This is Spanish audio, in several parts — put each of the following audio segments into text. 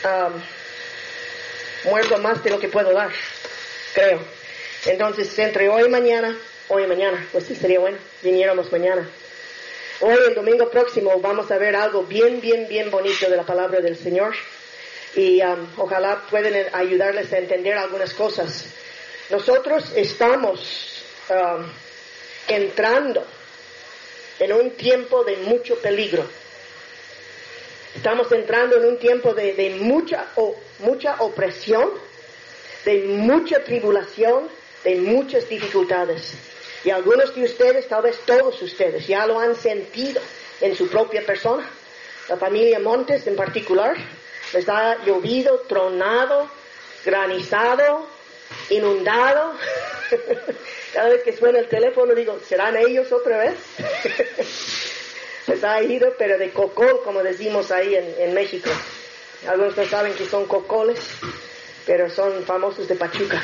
muerto más de lo que puedo dar, creo. Entonces, entre hoy y mañana, pues sí, sería bueno, viniéramos mañana. Hoy, el domingo próximo, vamos a ver algo bien bonito de la palabra del Señor. Y ojalá puedan ayudarles a entender algunas cosas. Nosotros estamos entrando en un tiempo de mucho peligro. Estamos entrando en un tiempo de mucha opresión, de mucha tribulación, de muchas dificultades. Y algunos de ustedes, tal vez todos ustedes, ya lo han sentido en su propia persona. La familia Montes en particular, les ha llovido, tronado, granizado, inundado. Cada vez que suena el teléfono digo, ¿serán ellos otra vez? Les ha ido, pero de cocol, como decimos ahí en México. Algunos no saben que son cocoles, pero son famosos de Pachuca.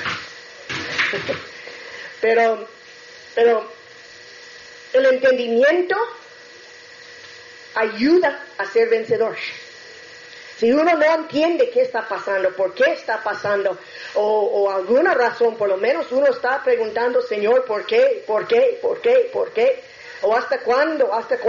Pero el entendimiento ayuda a ser vencedor. Si uno no entiende qué está pasando, por qué está pasando, o alguna razón, por lo menos uno está preguntando, Señor, ¿por qué? O ¿hasta cuándo?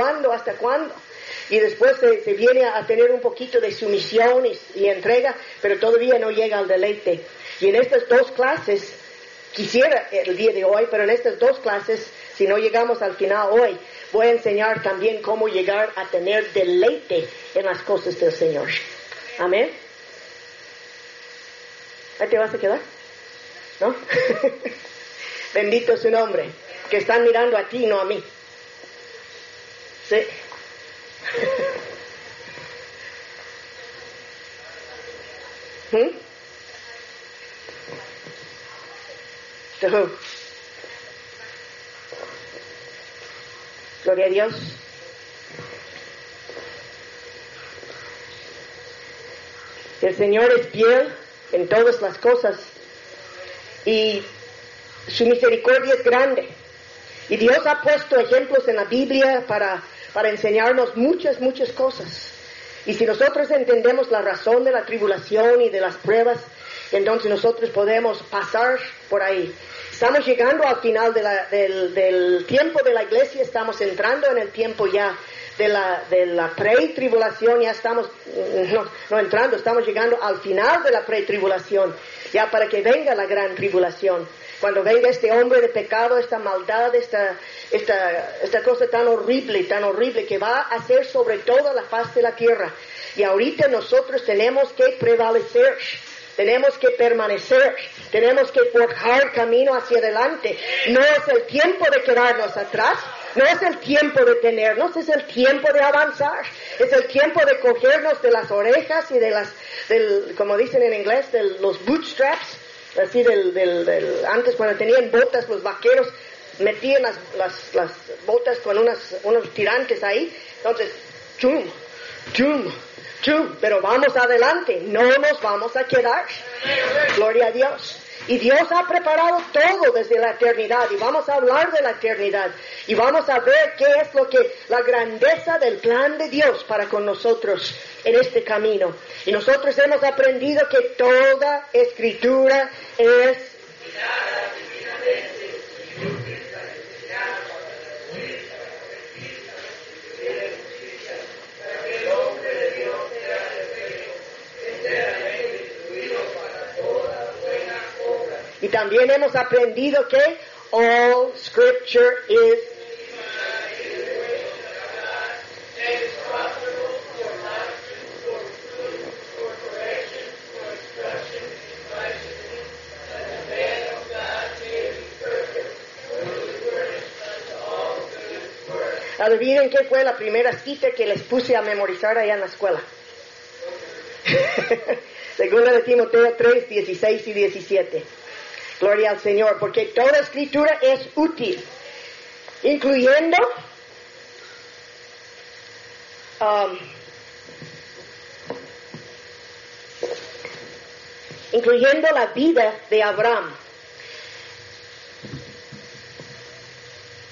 Y después se viene a tener un poquito de sumisión y entrega, pero todavía no llega al deleite. Y en estas dos clases, quisiera el día de hoy, pero en estas dos clases, si no llegamos al final hoy, voy a enseñar también cómo llegar a tener deleite en las cosas del Señor. Amén. ¿Ahí te vas a quedar? ¿No? Bendito su nombre. Que están mirando a ti, no a mí. Sí. Gloria a Dios. El Señor es fiel en todas las cosas y su misericordia es grande. Y Dios ha puesto ejemplos en la Biblia para enseñarnos muchas cosas. Y si nosotros entendemos la razón de la tribulación y de las pruebas, entonces nosotros podemos pasar por ahí. Estamos llegando al final del tiempo de la iglesia, estamos entrando en el tiempo ya de la pre-tribulación, ya estamos, no entrando, estamos llegando al final de la pre-tribulación, ya para que venga la gran tribulación. Cuando venga este hombre de pecado, esta maldad, esta cosa tan horrible que va a hacer sobre toda la faz de la tierra. Y ahorita nosotros tenemos que prevalecer. Tenemos que permanecer, tenemos que forjar camino hacia adelante. No es el tiempo de quedarnos atrás, no es el tiempo de detenernos, es el tiempo de avanzar. Es el tiempo de cogernos de las orejas y como dicen en inglés, de los bootstraps, así antes cuando tenían botas los vaqueros, metían las botas con unos tirantes ahí, entonces, chum, pero vamos adelante, no nos vamos a quedar. Gloria a Dios. Y Dios ha preparado todo desde la eternidad, y vamos a hablar de la eternidad, y vamos a ver qué es la grandeza del plan de Dios para con nosotros en este camino. Y nosotros hemos aprendido que toda escritura es y también hemos aprendido que all scripture is Adivinen qué fue la primera cita que les puse a memorizar allá en la escuela. Segunda de Timoteo 3, 16 y 17. Gloria al Señor, porque toda escritura es útil, incluyendo la vida de Abraham.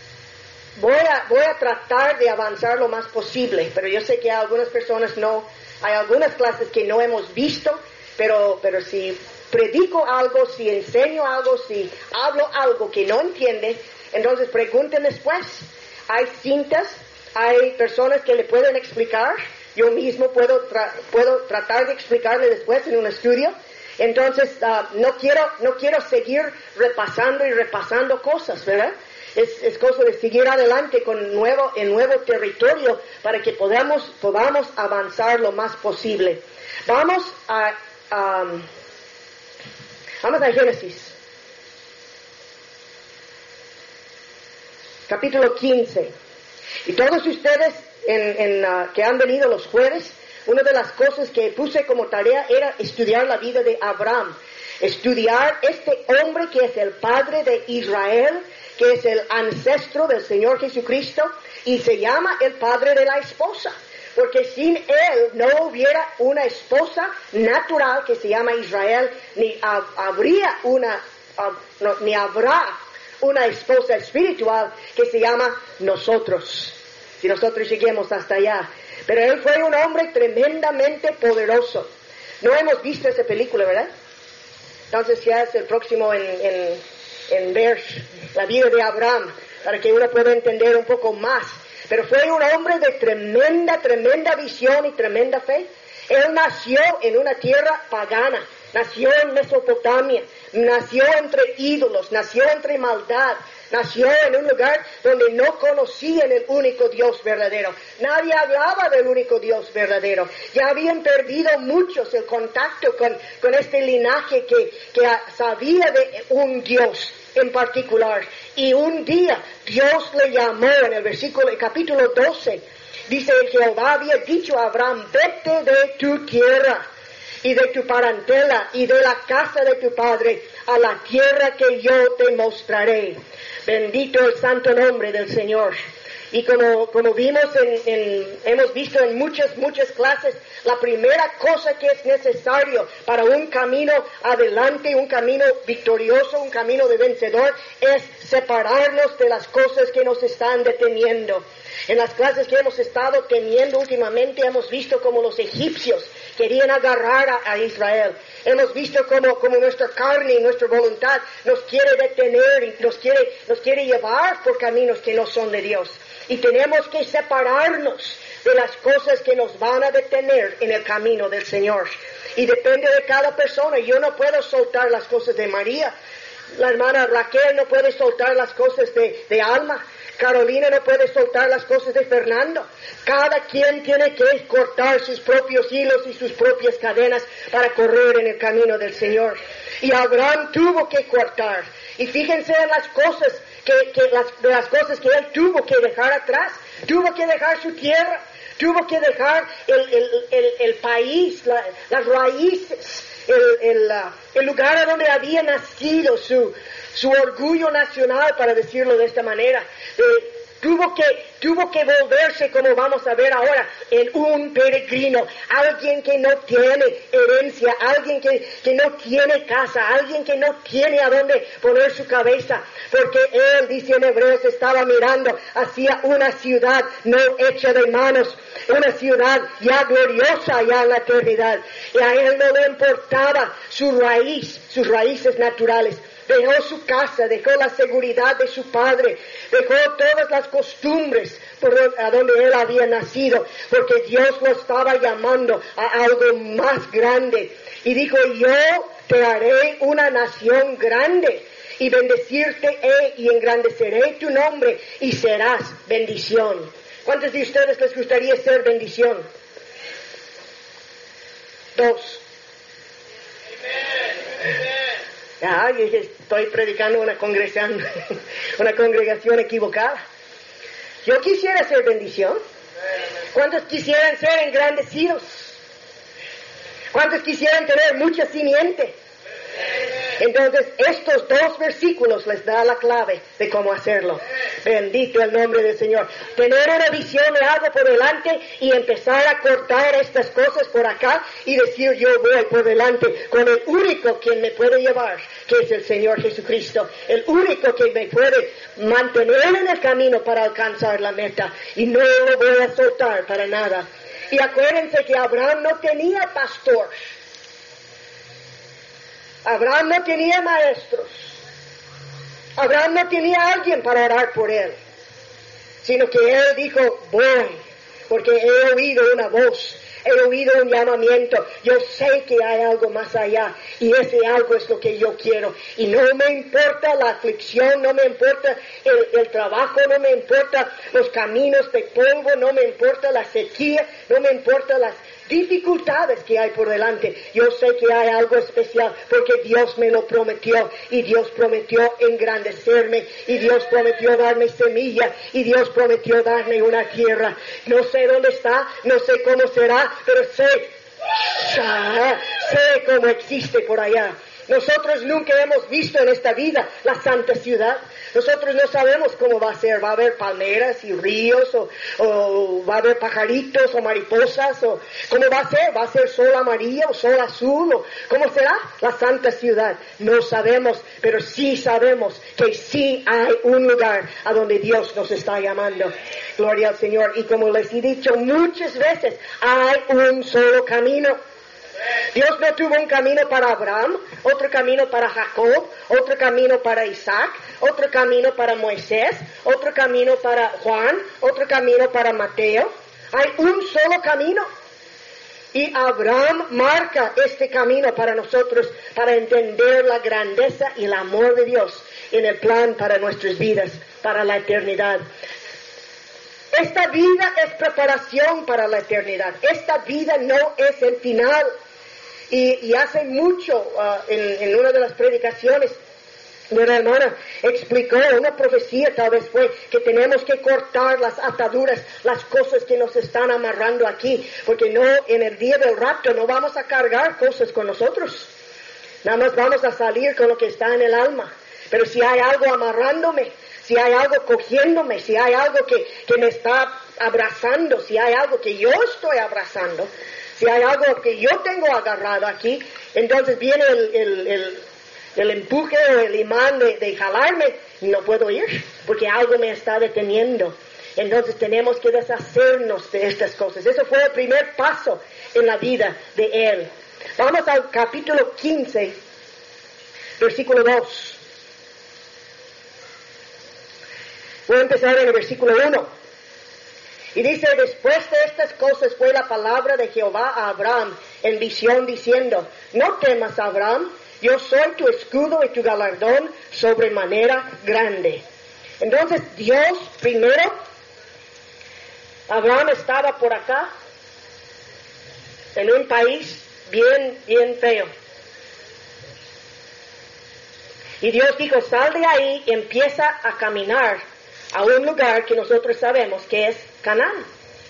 Voy a tratar de avanzar lo más posible, pero yo sé que a algunas personas no Hay algunas clases que no hemos visto, pero si predico algo, si enseño algo, si hablo algo que no entiende, entonces pregunten después. Hay cintas, hay personas que le pueden explicar. Yo mismo puedo tratar de explicarle después en un estudio. Entonces, no quiero seguir repasando cosas, ¿verdad? Es cosa de seguir adelante con nuevo territorio para que podamos avanzar lo más posible. Vamos a Génesis, capítulo 15. Y todos ustedes que han venido los jueves, una de las cosas que puse como tarea era estudiar la vida de Abraham. Estudiar este hombre que es el padre de Israel, que es el ancestro del Señor Jesucristo, y se llama el padre de la esposa. Porque sin él no hubiera una esposa natural que se llama Israel, ni habrá una esposa espiritual que se llama nosotros, si nosotros lleguemos hasta allá. Pero él fue un hombre tremendamente poderoso. No hemos visto esa película, ¿verdad? Entonces ya es el próximo en ver la vida de Abraham, para que uno pueda entender un poco más. Pero fue un hombre de tremenda visión y tremenda fe. Él nació en una tierra pagana, nació en Mesopotamia, nació entre ídolos, nació entre maldad, nació en un lugar donde no conocían el único Dios verdadero. Nadie hablaba del único Dios verdadero. Ya habían perdido muchos el contacto con este linaje que sabía de un Dios en particular. Y un día Dios le llamó en el capítulo 12. Dice: Jehová había dicho a Abraham: vete de tu tierra y de tu parentela y de la casa de tu padre a la tierra que yo te mostraré. Bendito el santo nombre del Señor. Y como vimos hemos visto en muchas clases, la primera cosa que es necesario para un camino adelante, un camino victorioso, un camino de vencedor, es separarnos de las cosas que nos están deteniendo. En las clases que hemos estado teniendo últimamente, hemos visto cómo los egipcios querían agarrar a Israel. Hemos visto cómo nuestra carne y nuestra voluntad nos quiere detener y nos quiere llevar por caminos que no son de Dios. Y tenemos que separarnos de las cosas que nos van a detener en el camino del Señor. Y depende de cada persona. Yo no puedo soltar las cosas de María. La hermana Raquel no puede soltar las cosas de Alma. Carolina no puede soltar las cosas de Fernando. Cada quien tiene que cortar sus propios hilos y sus propias cadenas para correr en el camino del Señor. Y Abraham tuvo que cortar. Y fíjense en las cosas las cosas que él tuvo que dejar atrás. Tuvo que dejar su tierra. Tuvo que dejar el país, las raíces, el lugar a donde había nacido su orgullo nacional, para decirlo de esta manera. Tuvo que volverse, como vamos a ver ahora, en un peregrino, alguien que no tiene herencia, alguien que no tiene casa, alguien que no tiene a dónde poner su cabeza, porque él, dice en Hebreos, estaba mirando hacia una ciudad no hecha de manos, una ciudad ya gloriosa ya en la eternidad, y a él no le importaba sus raíces naturales. Dejó su casa, dejó la seguridad de su padre, dejó todas las costumbres a donde él había nacido, porque Dios lo estaba llamando a algo más grande. Y dijo: yo te haré una nación grande, y bendecirte y engrandeceré tu nombre, y serás bendición. ¿Cuántos de ustedes les gustaría ser bendición? 2. Ah, yo estoy predicando una congregación equivocada. Yo quisiera ser bendición. ¿Cuántos quisieran ser engrandecidos? ¿Cuántos quisieran tener mucha simiente? Entonces, estos 2 versículos les da la clave de cómo hacerlo. Bendito el nombre del Señor. Tener una visión de algo por delante y empezar a cortar estas cosas por acá y decir: yo voy por delante con el único quien me puede llevar, que es el Señor Jesucristo. El único que me puede mantener en el camino para alcanzar la meta. Y no lo voy a soltar para nada. Y acuérdense que Abraham no tenía pastor. Abraham no tenía maestros. Abraham no tenía alguien para orar por él. Sino que él dijo, voy, porque he oído una voz. He oído un llamamiento. Yo sé que hay algo más allá. Y ese algo es lo que yo quiero. Y no me importa la aflicción, no me importa el trabajo, no me importa los caminos de polvo, no me importa la sequía, no me importa las dificultades que hay por delante. Yo sé que hay algo especial porque Dios me lo prometió. Y Dios prometió engrandecerme. Y Dios prometió darme semilla. Y Dios prometió darme una tierra. No sé dónde está, no sé cómo será, pero sé cómo existe por allá. Nosotros nunca hemos visto en esta vida la santa ciudad. Nosotros no sabemos cómo va a ser. Va a haber palmeras y ríos, o va a haber pajaritos o mariposas, o cómo va a ser. ¿Va a ser sol amarillo o sol azul? O ¿cómo será la santa ciudad? No sabemos, pero sí sabemos que sí hay un lugar a donde Dios nos está llamando. Gloria al Señor. Y como les he dicho muchas veces, hay un solo camino. Dios no tuvo un camino para Abraham, otro camino para Jacob, otro camino para Isaac, otro camino para Moisés, otro camino para Juan, otro camino para Mateo. Hay un solo camino. Y Abraham marca este camino para nosotros, para entender la grandeza y el amor de Dios en el plan para nuestras vidas, para la eternidad. Esta vida es preparación para la eternidad. Esta vida no es el final. Y hace mucho, en una de las predicaciones, una hermana explicó, una profecía tal vez fue, que tenemos que cortar las ataduras, las cosas que nos están amarrando aquí, porque no, en el día del rapto no vamos a cargar cosas con nosotros. Nada más vamos a salir con lo que está en el alma. Pero si hay algo amarrándome, si hay algo cogiéndome, si hay algo que me está abrazando, si hay algo que yo estoy abrazando, si hay algo que yo tengo agarrado aquí, entonces viene el empuje o el imán de jalarme y no puedo ir, porque algo me está deteniendo. Entonces tenemos que deshacernos de estas cosas. Eso fue el primer paso en la vida de él. Vamos al capítulo 15, versículo 2. Voy a empezar en el versículo 1. Y dice, después de estas cosas fue la palabra de Jehová a Abraham en visión diciendo, no temas, Abraham, yo soy tu escudo y tu galardón sobremanera grande. Entonces Dios primero, Abraham estaba por acá, en un país bien feo. Y Dios dijo, sal de ahí y empieza a caminar a un lugar que nosotros sabemos que es Canaán.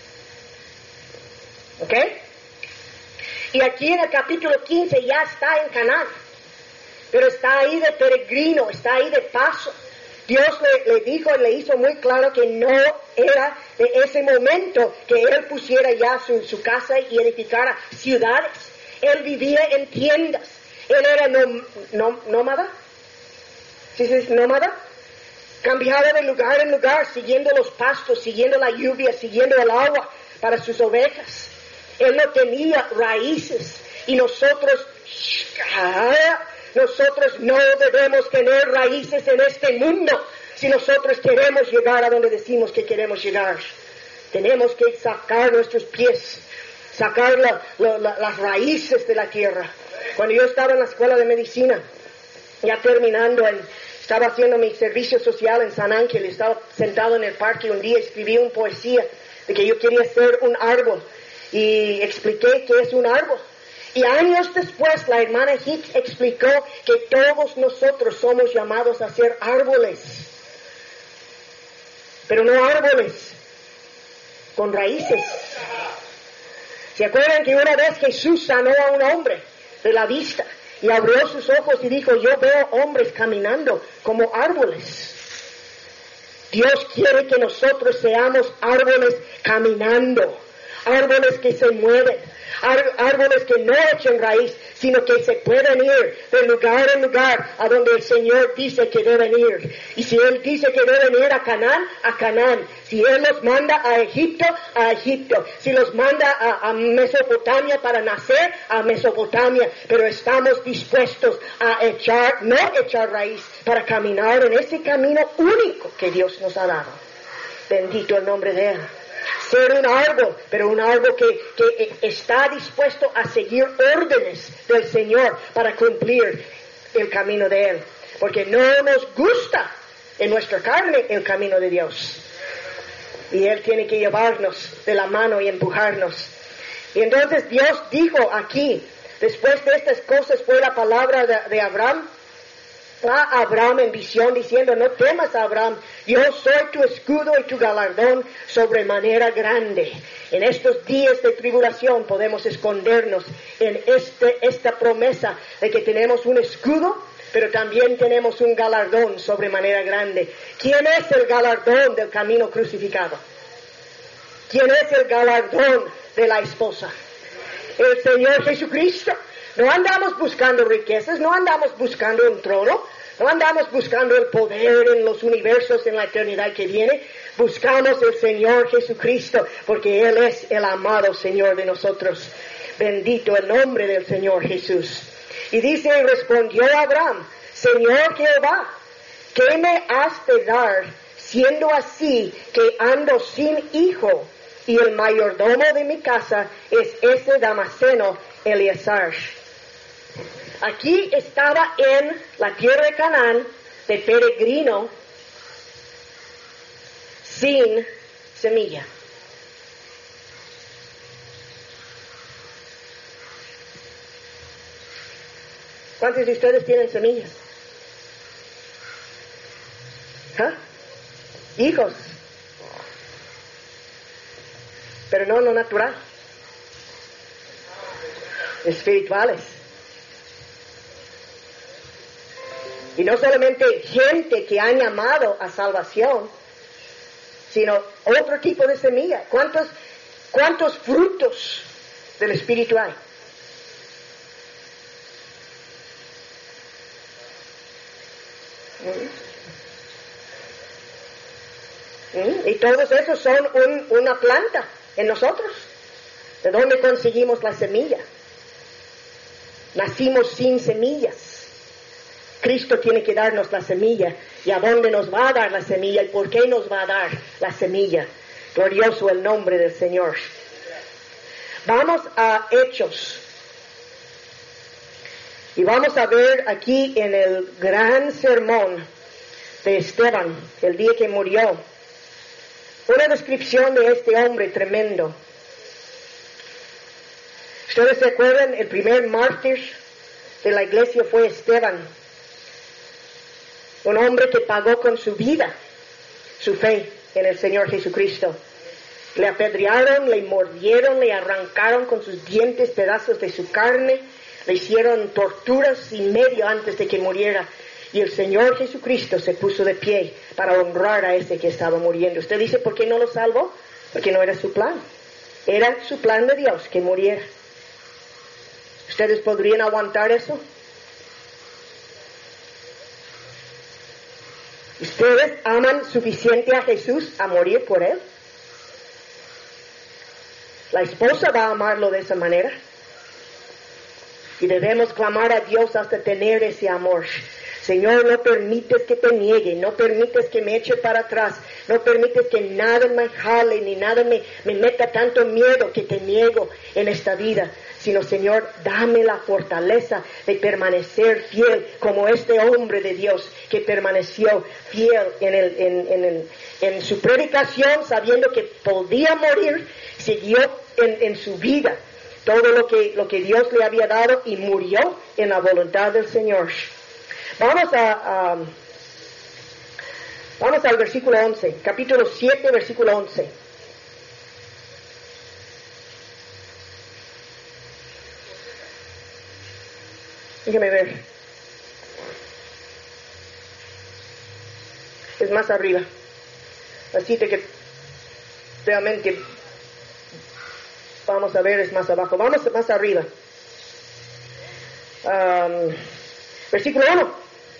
¿Ok? Y aquí en el capítulo 15 ya está en Canaán. Pero está ahí de peregrino, está ahí de paso. Dios le dijo y le hizo muy claro que no era de ese momento que él pusiera ya su casa y edificara ciudades. Él vivía en tiendas. Él era nómada. ¿Sí se dice nómada? Cambiaba de lugar en lugar, siguiendo los pastos, siguiendo la lluvia, siguiendo el agua para sus ovejas. Él no tenía raíces. Y nosotros no debemos tener raíces en este mundo si nosotros queremos llegar a donde decimos que queremos llegar. Tenemos que sacar nuestros pies, sacar las raíces de la tierra. Cuando yo estaba en la escuela de medicina, ya terminando, estaba haciendo mi servicio social en San Ángel, estaba sentado en el parque un día, escribí una poesía de que yo quería ser un árbol y expliqué qué es un árbol. Y años después la hermana Hicks explicó que todos nosotros somos llamados a ser árboles, pero no árboles con raíces. ¿Se acuerdan que una vez Jesús sanó a un hombre de la vista y abrió sus ojos y dijo, yo veo hombres caminando como árboles? Dios quiere que nosotros seamos árboles caminando, árboles que se mueven, árboles que no echen raíz, sino que se pueden ir de lugar en lugar a donde el Señor dice que deben ir. Y si Él dice que deben ir a Canaán, a Canaán. Si Él los manda a Egipto, a Egipto. Si los manda a Mesopotamia para nacer, a Mesopotamia. Pero estamos dispuestos a no echar raíz, para caminar en ese camino único que Dios nos ha dado. Bendito el nombre de Él. Ser un árbol, pero un árbol que está dispuesto a seguir órdenes del Señor para cumplir el camino de Él. Porque no nos gusta en nuestra carne el camino de Dios. Y Él tiene que llevarnos de la mano y empujarnos. Y entonces Dios dijo aquí, después de estas cosas fue la palabra de Abraham, a Abraham en visión diciendo, no temas, Abraham, yo soy tu escudo y tu galardón sobremanera grande. En estos días de tribulación podemos escondernos en esta promesa de que tenemos un escudo, pero también tenemos un galardón sobremanera grande. ¿Quién es el galardón del camino crucificado? ¿Quién es el galardón de la esposa? El Señor Jesucristo. No andamos buscando riquezas, no andamos buscando un trono, no andamos buscando el poder en los universos en la eternidad que viene. Buscamos el Señor Jesucristo, porque Él es el amado Señor de nosotros. Bendito el nombre del Señor Jesús. Y dice, y respondió Abraham, Señor Jehová, ¿qué me has de dar, siendo así que ando sin hijo, y el mayordomo de mi casa es ese Damaseno Eliezer? Aquí estaba en la tierra de Canaán, de peregrino, sin semilla. ¿Cuántos de ustedes tienen semillas? ¿Ah? Hijos. Pero no lo natural. Espirituales. Y no solamente gente que han llamado a salvación, sino otro tipo de semilla. ¿Cuántos frutos del Espíritu hay? Y todos esos son una planta en nosotros. ¿De dónde conseguimos la semilla? Nacimos sin semillas. Cristo tiene que darnos la semilla. ¿Y a dónde nos va a dar la semilla? ¿Y por qué nos va a dar la semilla? Glorioso el nombre del Señor. Vamos a Hechos. Y vamos a ver aquí en el gran sermón de Esteban, el día que murió, una descripción de este hombre tremendo. ¿Ustedes se acuerdan? El primer mártir de la iglesia fue Esteban. Un hombre que pagó con su vida su fe en el Señor Jesucristo. Le apedrearon, le mordieron, le arrancaron con sus dientes pedazos de su carne, le hicieron torturas y medio antes de que muriera. Y el Señor Jesucristo se puso de pie para honrar a ese que estaba muriendo. Usted dice, ¿por qué no lo salvó? Porque no era su plan. Era su plan de Dios que muriera. ¿Ustedes podrían aguantar eso? ¿Ustedes aman suficiente a Jesús a morir por Él? La esposa va a amarlo de esa manera. Y debemos clamar a Dios hasta tener ese amor. Señor, no permites que te niegue, no permites que me eche para atrás, no permites que nada me jale, ni nada me meta tanto miedo que te niego en esta vida. Sino, Señor, dame la fortaleza de permanecer fiel como este hombre de Dios que permaneció fiel en su predicación, sabiendo que podía morir, siguió en su vida todo lo que Dios le había dado y murió en la voluntad del Señor. Vamos al versículo 11, capítulo 7, versículo 11. Déjeme ver. Es más arriba. La cita que realmente vamos a ver es más abajo. Vamos más arriba. Versículo 1.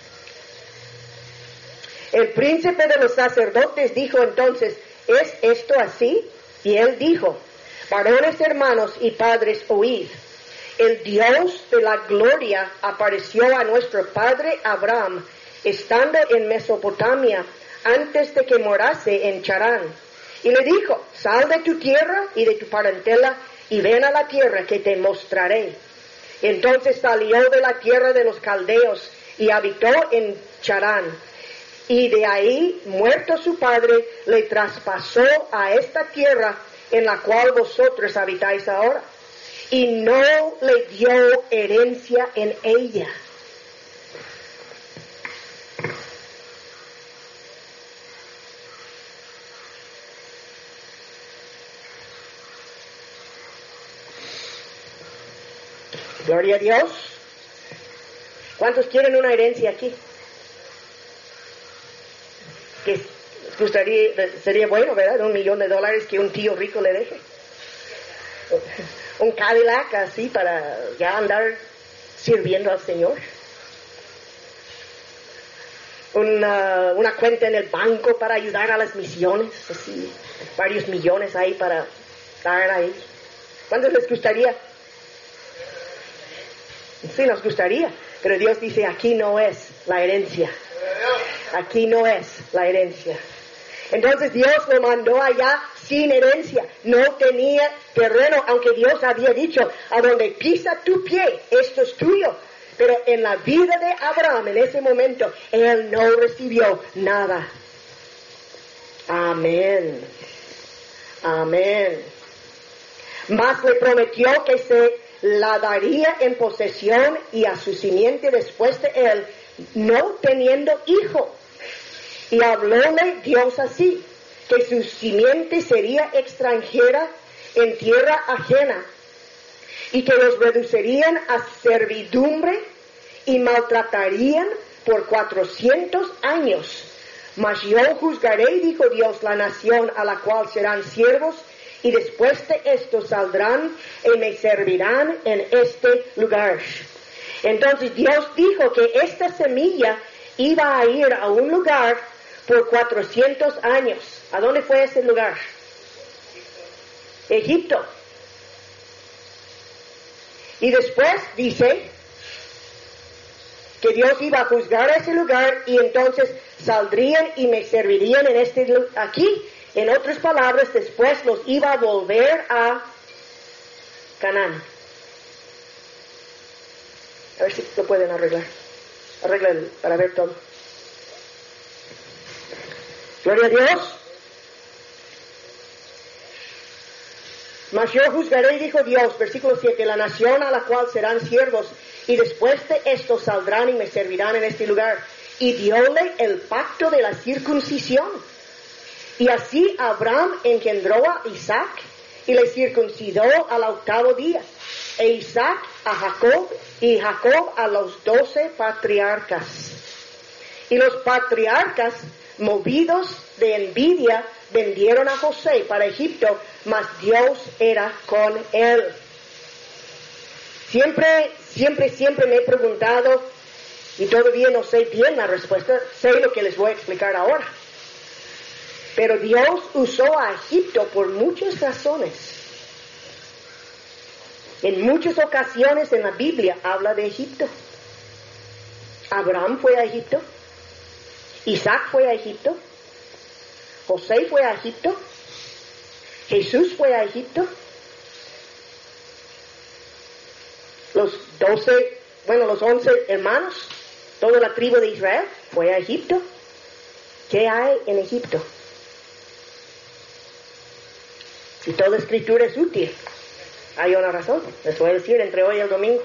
El príncipe de los sacerdotes dijo entonces, ¿es esto así? Y él dijo, varones hermanos y padres, oíd. El Dios de la gloria apareció a nuestro padre Abraham, estando en Mesopotamia, antes de que morase en Charán. Y le dijo, sal de tu tierra y de tu parentela, y ven a la tierra que te mostraré. Entonces salió de la tierra de los caldeos, y habitó en Charán. Y de ahí, muerto su padre, le traspasó a esta tierra en la cual vosotros habitáis ahora. Y no le dio herencia en ella. Gloria a Dios. ¿Cuántos quieren una herencia aquí? Que sería bueno, ¿verdad? $1,000,000 que un tío rico le deje. Un Cadillac así para ya andar sirviendo al Señor. Una cuenta en el banco para ayudar a las misiones, así, varios millones ahí para dar ahí. ¿Cuántos les gustaría? Sí, nos gustaría, pero Dios dice, aquí no es la herencia. Aquí no es la herencia. Entonces Dios lo mandó allá sin herencia. No tenía terreno, aunque Dios había dicho, a donde pisa tu pie, esto es tuyo. Pero en la vida de Abraham, en ese momento, él no recibió nada. Amén. Amén. Mas le prometió que se la daría en posesión y a su simiente después de él, no teniendo hijo. Y hablóle Dios así, que su simiente sería extranjera en tierra ajena, y que los reducirían a servidumbre y maltratarían por 400 años. Mas yo juzgaré, dijo Dios, la nación a la cual serán siervos, y después de esto saldrán y me servirán en este lugar. Entonces Dios dijo que esta semilla iba a ir a un lugar por 400 años. ¿A dónde fue ese lugar? Egipto. Y después dice que Dios iba a juzgar ese lugar y entonces saldrían y me servirían en este lugar. Aquí, en otras palabras, después los iba a volver a Canaán. A ver si lo pueden arreglar. Arreglen para ver todo. Gloria a Dios. Mas yo juzgaré, dijo Dios, versículo 7, la nación a la cual serán siervos, y después de esto saldrán y me servirán en este lugar. Y dióle el pacto de la circuncisión. Y así Abraham engendró a Isaac, y le circuncidó al 8º día. E Isaac a Jacob, y Jacob a los 12 patriarcas. Y los patriarcas, movidos de envidia, vendieron a José para Egipto, mas Dios era con él. Siempre me he preguntado, y todavía no sé bien la respuesta, sé lo que les voy a explicar ahora. Pero Dios usó a Egipto por muchas razones. En muchas ocasiones en la Biblia habla de Egipto. Abraham fue a Egipto. Isaac fue a Egipto. José fue a Egipto. Jesús fue a Egipto. Los 11 hermanos, toda la tribu de Israel fue a Egipto. ¿Qué hay en Egipto? Si toda escritura es útil, hay una razón. Les voy a decir entre hoy y el domingo.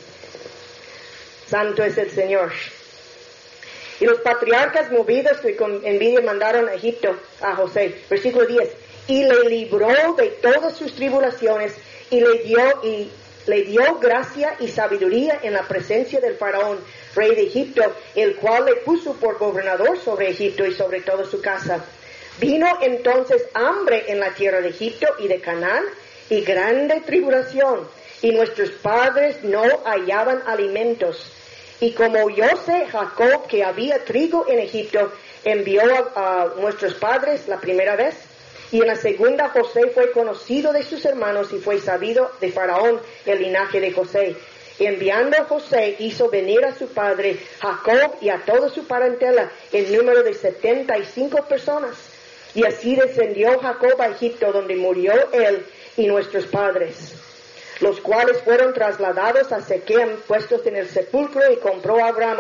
Santo es el Señor. Y los patriarcas, movidos con envidia, mandaron a Egipto a José. Versículo 10. Y le libró de todas sus tribulaciones y le dio gracia y sabiduría en la presencia del faraón, rey de Egipto, el cual le puso por gobernador sobre Egipto y sobre toda su casa. Vino entonces hambre en la tierra de Egipto y de Canaán y grande tribulación. y nuestros padres no hallaban alimentos. Y como oyóse Jacob que había trigo en Egipto, envió a nuestros padres la primera vez, y en la segunda José fue conocido de sus hermanos y fue sabido de Faraón el linaje de José. Enviando a José, hizo venir a su padre Jacob y a toda su parentela, el número de 75 personas. Y así descendió Jacob a Egipto, donde murió él y nuestros padres, los cuales fueron trasladados a Sequem, puestos en el sepulcro, y compró Abraham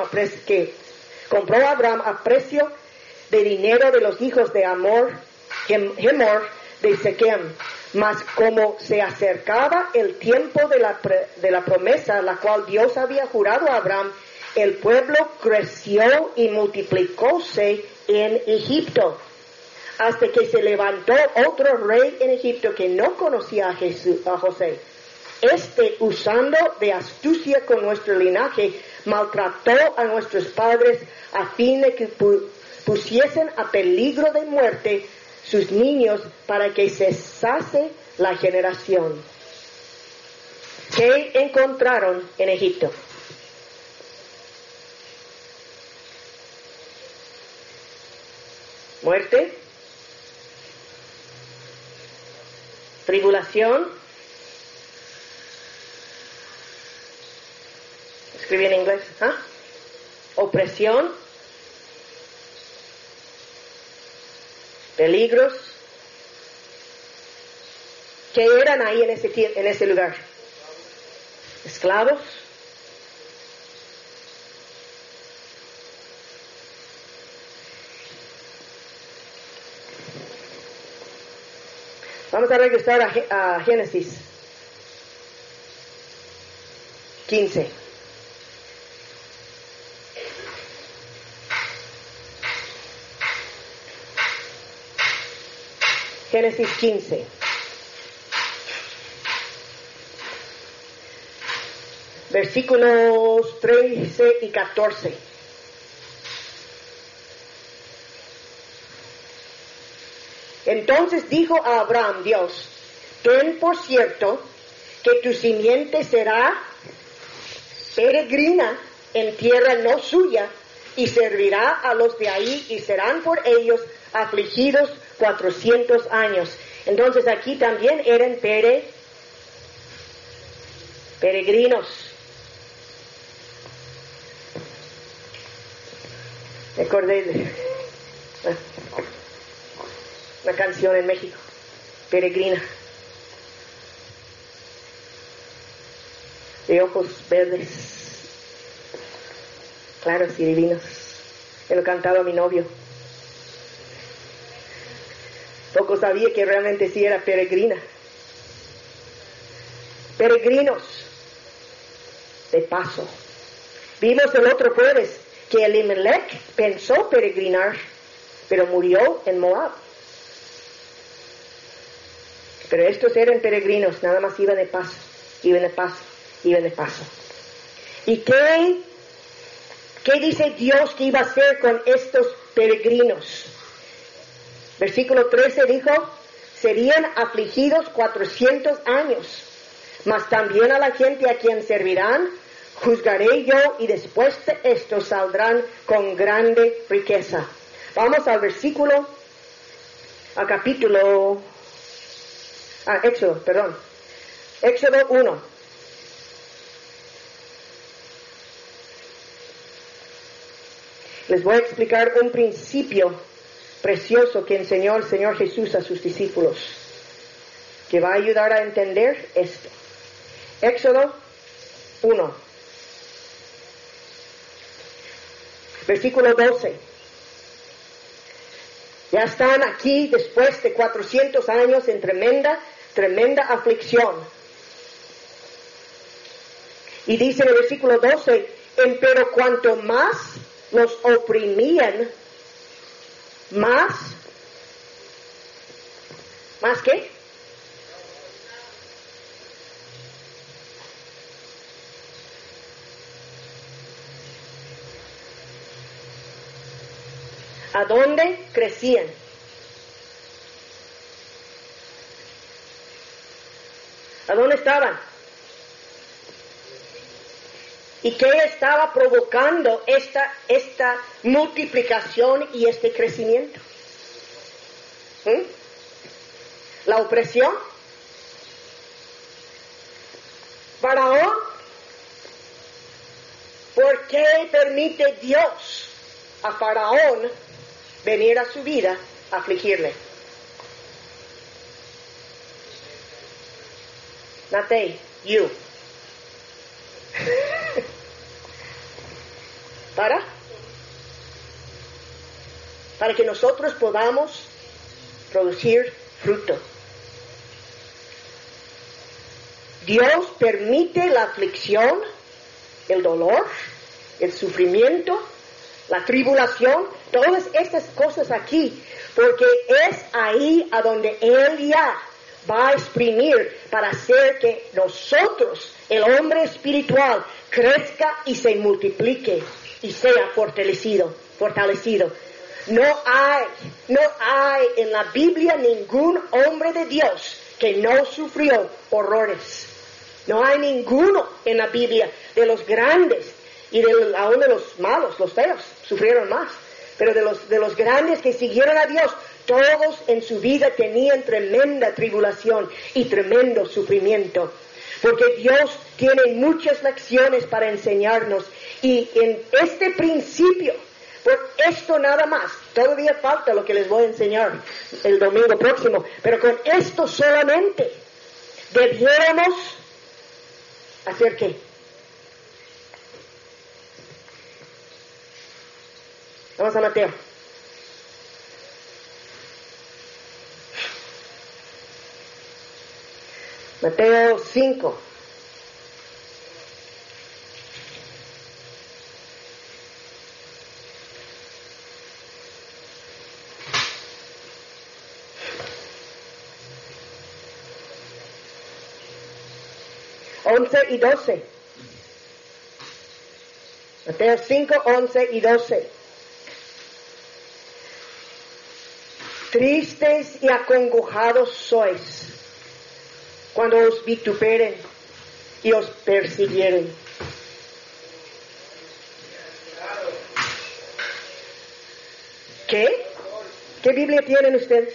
a precio de dinero de los hijos de Hamor de Sequem. Mas como se acercaba el tiempo de la promesa, la cual Dios había jurado a Abraham, el pueblo creció y multiplicóse en Egipto, hasta que se levantó otro rey en Egipto que no conocía a José. Usando de astucia con nuestro linaje, maltrató a nuestros padres a fin de que pusiesen a peligro de muerte sus niños, para que cesase la generación. ¿Qué encontraron en Egipto? Muerte, tribulación, escribí en inglés, opresión, peligros. ¿Qué eran ahí en ese lugar? Esclavos. Vamos a regresar a Génesis 15. Génesis 15. Versículos 13 y 14. Entonces dijo a Abraham Dios: ten por cierto que tu simiente será peregrina en tierra no suya, y servirá a los de ahí, y serán por ellos afligidos 400 años. Entonces aquí también eran peregrinos. Me acordé de una canción en México, peregrina, de ojos verdes, claros y divinos. Me lo cantaba mi novio. Poco sabía que realmente sí era peregrina. Peregrinos de paso. Vimos el otro jueves que Elimelech pensó peregrinar, pero murió en Moab. Pero estos eran peregrinos, nada más iban de paso, iban de paso, iban de paso. ¿Y qué dice Dios que iba a hacer con estos peregrinos? Versículo 13 dijo: serían afligidos 400 años, mas también a la gente a quien servirán juzgaré yo, y después de esto saldrán con grande riqueza. Vamos al Éxodo 1. Les voy a explicar un principio precioso que enseñó el Señor Jesús a sus discípulos, que va a ayudar a entender esto. Éxodo 1, versículo 12. Ya están aquí después de 400 años en tremenda aflicción. Y dice en el versículo 12: pero cuanto más los oprimían, ¿más qué? ¿A dónde crecían? ¿A dónde estaban? ¿Y qué estaba provocando esta multiplicación y este crecimiento? La opresión. Faraón, ¿por qué permite Dios a Faraón venir a su vida a afligirle? Not they, you. Para que nosotros podamos producir fruto. Dios permite la aflicción, el dolor, el sufrimiento, la tribulación, todas estas cosas aquí, porque es ahí a donde Él ya va a exprimir para hacer que nosotros, el hombre espiritual, crezca y se multiplique y sea fortalecido. No hay en la Biblia ningún hombre de Dios que no sufrió horrores. No hay ninguno en la Biblia de los grandes y aún de los malos, los feos, sufrieron más. Pero de los grandes que siguieron a Dios, todos en su vida tenían tremenda tribulación y tremendo sufrimiento. Porque Dios tiene muchas lecciones para enseñarnos. Y en este principio, por esto nada más, todavía falta lo que les voy a enseñar el domingo próximo, pero con esto solamente debiéramos hacer ¿qué? Vamos a Mateo. Mateo 5. Y 12. Mateo 5, 11 y 12. Tristes y acongojados sois cuando os vituperen y os persiguieren. ¿Qué? ¿Qué Biblia tienen ustedes?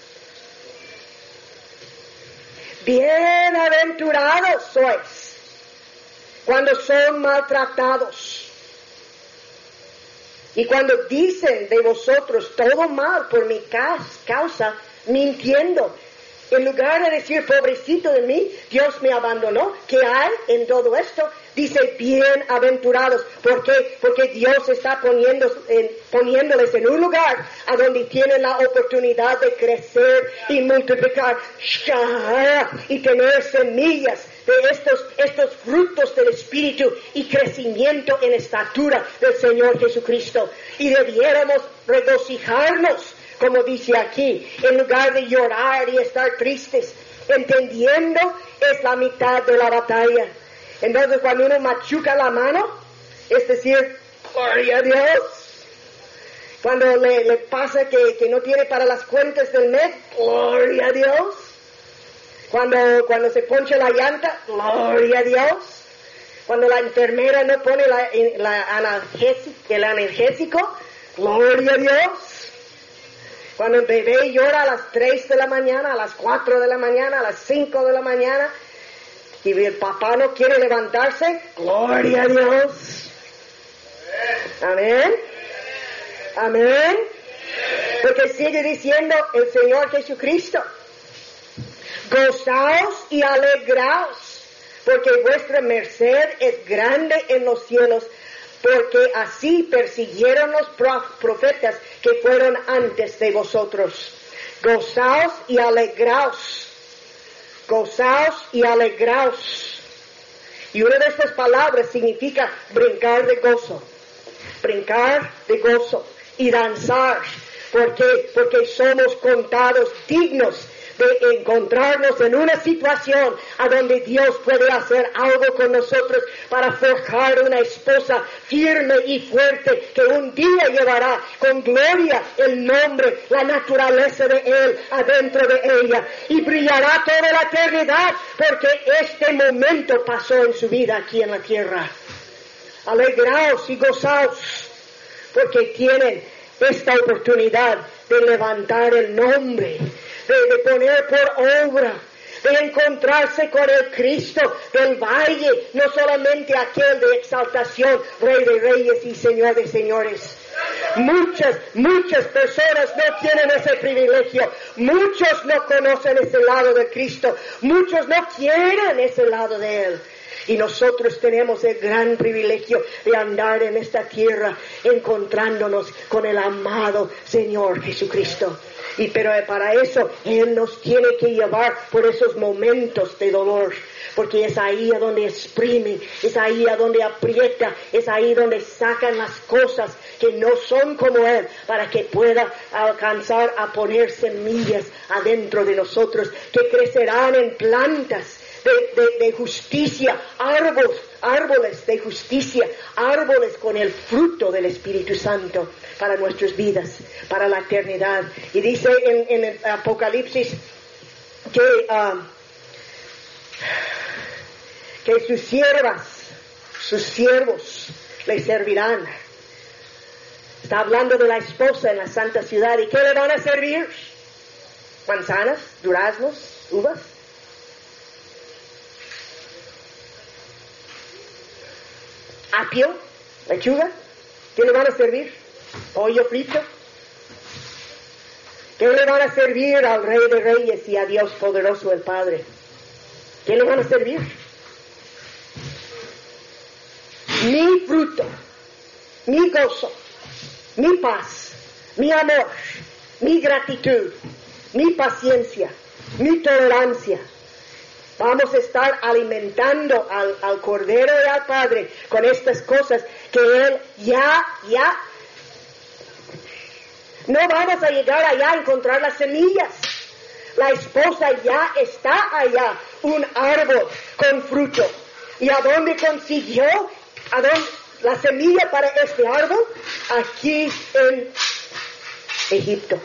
Bienaventurados sois cuando son maltratados y cuando dicen de vosotros todo mal por mi causa, mintiendo. En lugar de decir, pobrecito de mí, Dios me abandonó, ¿qué hay en todo esto? Dice, bienaventurados. ¿Por qué? Porque Dios está poniéndoles en un lugar a donde tienen la oportunidad de crecer y multiplicar y tener semillas de estos frutos del Espíritu y crecimiento en estatura del Señor Jesucristo. Y debiéramos regocijarnos, como dice aquí, en lugar de llorar y estar tristes, entendiendo es la mitad de la batalla. Entonces cuando uno machuca la mano, es decir, gloria a Dios. Cuando le pasa que no tiene para las cuentas del mes, gloria a Dios. Cuando se poncha la llanta, gloria a Dios. Cuando la enfermera no pone el analgésico, gloria a Dios. Cuando el bebé llora a las 3 de la mañana, a las 4 de la mañana, a las 5 de la mañana, y el papá no quiere levantarse, gloria a Dios. Amén. Amén. Porque sigue diciendo el Señor Jesucristo, gozaos y alegraos, porque vuestra merced es grande en los cielos, porque así persiguieron los profetas que fueron antes de vosotros. Gozaos y alegraos. Gozaos y alegraos. Y una de estas palabras significa brincar de gozo. Brincar de gozo y danzar. Porque somos contados dignos de encontrarnos en una situación a donde Dios puede hacer algo con nosotros para forjar una esposa firme y fuerte que un día llevará con gloria el nombre, la naturaleza de Él adentro de ella y brillará toda la eternidad porque este momento pasó en su vida aquí en la tierra. alegraos y gozaos, porque tienen esta oportunidad de levantar el nombre, de poner por obra, de encontrarse con el Cristo del valle, no solamente aquel de exaltación, Rey de reyes y Señor de señores. Muchas personas no tienen ese privilegio. Muchos no conocen ese lado de Cristo. Muchos no quieren ese lado de Él. Y nosotros tenemos el gran privilegio de andar en esta tierra encontrándonos con el amado Señor Jesucristo. Pero para eso Él nos tiene que llevar por esos momentos de dolor. Porque es ahí a donde exprime, es ahí a donde aprieta, es ahí donde sacan las cosas que no son como Él, para que pueda alcanzar a poner semillas adentro de nosotros, que crecerán en plantas de justicia, árboles de justicia, árboles con el fruto del Espíritu Santo para nuestras vidas, para la eternidad. Y dice en el Apocalipsis que sus siervos le servirán. Está hablando de la esposa en la santa ciudad. ¿Y qué le van a servir? Manzanas, duraznos, uvas. Apio, lechuga. ¿Qué le van a servir? Pollo frito. ¿Qué le van a servir al Rey de Reyes y a Dios poderoso el Padre? ¿Qué le van a servir? Mi fruto, mi gozo, mi paz, mi amor, mi gratitud, mi paciencia, mi tolerancia. Vamos a estar alimentando al Cordero y al Padre con estas cosas que Él ya. No vamos a llegar allá a encontrar las semillas. La esposa ya está allá, un árbol con fruto. ¿Y a dónde consiguió? ¿A dónde? La semilla para este árbol, aquí en Egipto.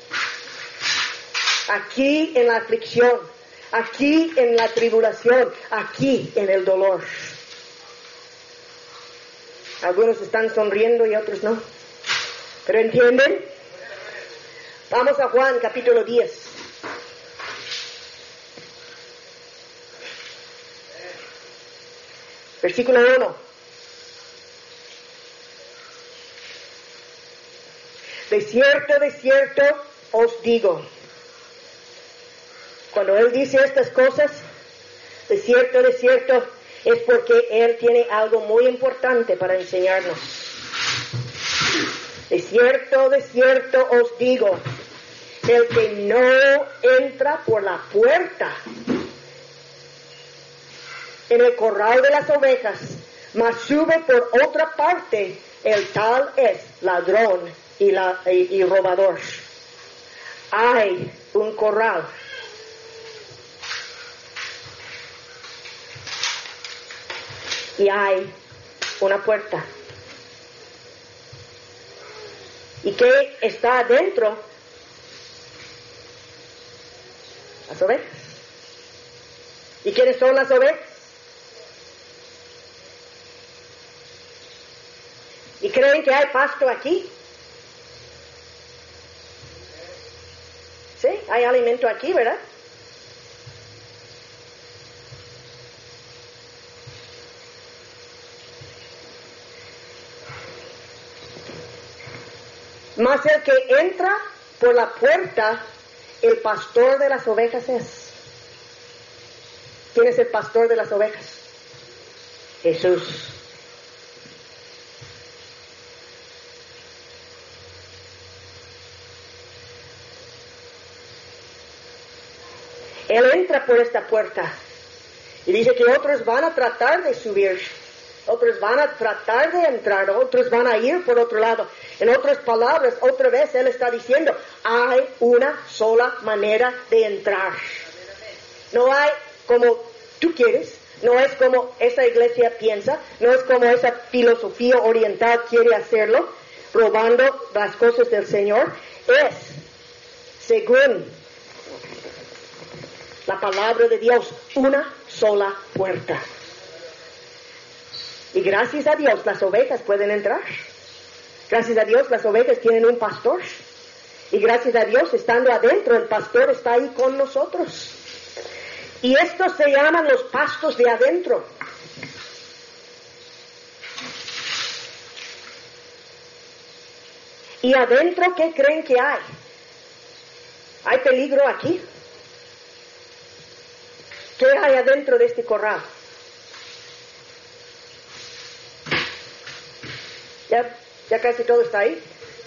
Aquí en la aflicción. Aquí en la tribulación, aquí en el dolor. Algunos están sonriendo y otros no. ¿Pero entienden? Vamos a Juan capítulo 10. Versículo 1. De cierto os digo. Cuando Él dice estas cosas, de cierto es porque Él tiene algo muy importante para enseñarnos. De cierto os digo, el que no entra por la puerta en el corral de las ovejas, mas sube por otra parte, el tal es ladrón y robador. Hay un corral. Y hay una puerta. ¿Y qué está adentro? Las ovejas. ¿Y quiénes son las ovejas? ¿Y creen que hay pasto aquí? Sí, hay alimento aquí, ¿verdad? Mas el que entra por la puerta, el pastor de las ovejas es. ¿Quién es el pastor de las ovejas? Jesús. Él entra por esta puerta y dice que otros van a tratar de subir, otros van a tratar de entrar, otros van a ir por otro lado. En otras palabras, otra vez Él está diciendo, hay una sola manera de entrar. No hay como tú quieres, no es como esa iglesia piensa, no es como esa filosofía oriental quiere hacerlo, robando las cosas del Señor. Es según la palabra de Dios, una sola puerta. Y gracias a Dios las ovejas pueden entrar. Gracias a Dios las ovejas tienen un pastor. Y gracias a Dios, estando adentro, el pastor está ahí con nosotros. Y estos se llaman los pastos de adentro. ¿Y adentro qué creen que hay? ¿Hay peligro aquí? ¿Qué hay adentro de este corral? Ya casi todo está ahí.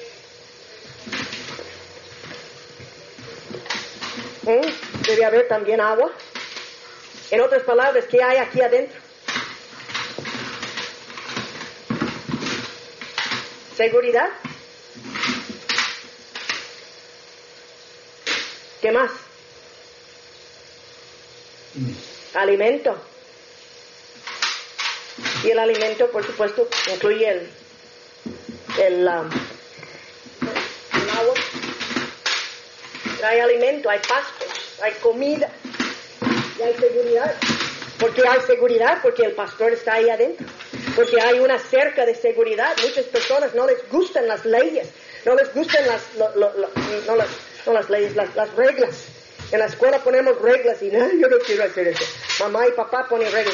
Debe haber también agua. En otras palabras, ¿qué hay aquí adentro? Seguridad. ¿Qué más? Alimento. Y el alimento, por supuesto, incluye el agua. Hay alimento, hay pastos, hay comida. Y hay seguridad. ¿Por qué hay seguridad? Porque el pastor está ahí adentro. Porque hay una cerca de seguridad. Muchas personas no les gustan las leyes. No les gustan las leyes, las reglas. En la escuela ponemos reglas y no, yo no quiero hacer eso. Mamá y papá ponen reglas.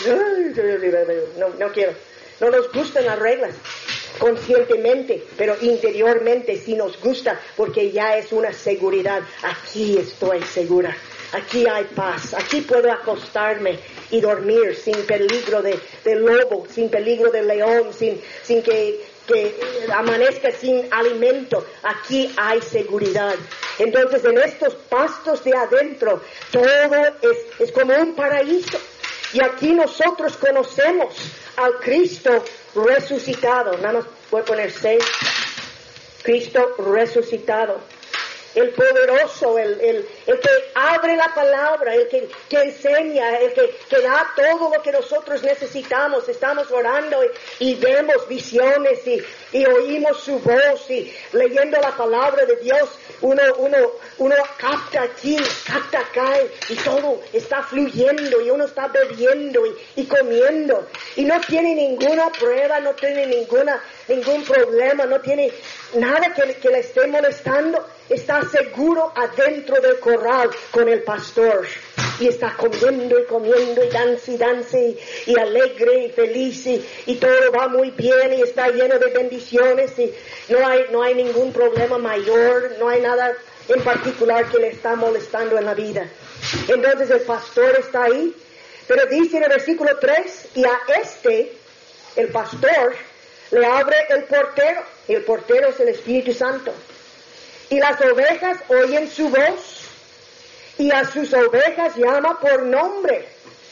No quiero. No nos gustan las reglas conscientemente, pero interiormente sí nos gusta porque ya es una seguridad. Aquí estoy segura. Aquí hay paz. Aquí puedo acostarme y dormir sin peligro de lobo, sin peligro de león, sin que amanezca sin alimento. Aquí hay seguridad. Entonces en estos pastos de adentro todo es como un paraíso. Y aquí nosotros conocemos al Cristo resucitado. Nada más voy a poner 6. Cristo resucitado. El poderoso, el que abre la palabra, el que enseña, el que da todo lo que nosotros necesitamos. Estamos orando y vemos visiones y oímos su voz y leyendo la palabra de Dios, uno capta aquí, capta acá y todo está fluyendo y uno está bebiendo y comiendo y no tiene ninguna prueba, no tiene ningún problema, no tiene nada que le esté molestando. Está seguro adentro del corral con el pastor y está comiendo y dance y alegre y feliz y todo va muy bien y está lleno de bendiciones y no hay ningún problema mayor, no hay nada en particular que le está molestando en la vida. Entonces el pastor está ahí, pero dice en el versículo 3, y a el pastor, le abre el portero, y el portero es el Espíritu Santo. Y las ovejas oyen su voz, y a sus ovejas llama por nombre.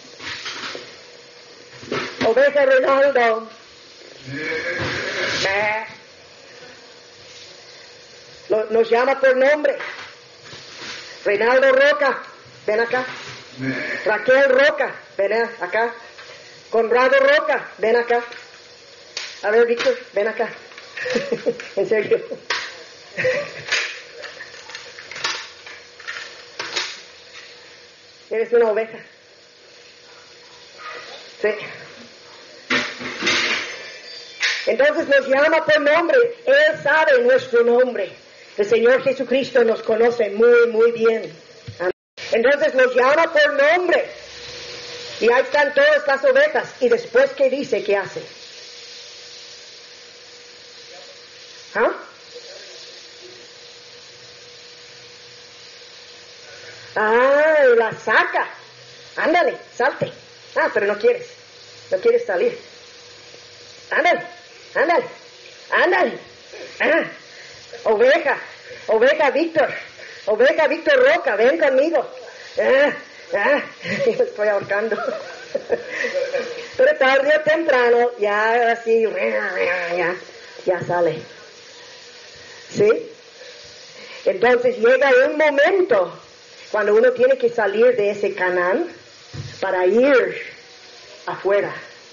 Oveja Reinaldo. Nos llama por nombre. Reinaldo Roca, ven acá. Raquel Roca, ven acá. Conrado Roca, ven acá. A ver, Víctor, ven acá. En serio. Eres una oveja. Sí. Entonces nos llama por nombre. Él sabe nuestro nombre. El Señor Jesucristo nos conoce muy, muy bien. Entonces nos llama por nombre. Y ahí están todas las ovejas. Y después, ¿qué dice? ¿Qué hace? ¿Ah? La saca. Ándale, salte. Pero no quieres. No quieres salir. Ándale. Oveja Víctor. Oveja Víctor Roca, ven conmigo. Estoy ahorcando. Pero tarde o temprano, ya así, ya sale. ¿Sí? Entonces llega un momento cuando uno tiene que salir de ese canal para ir afuera,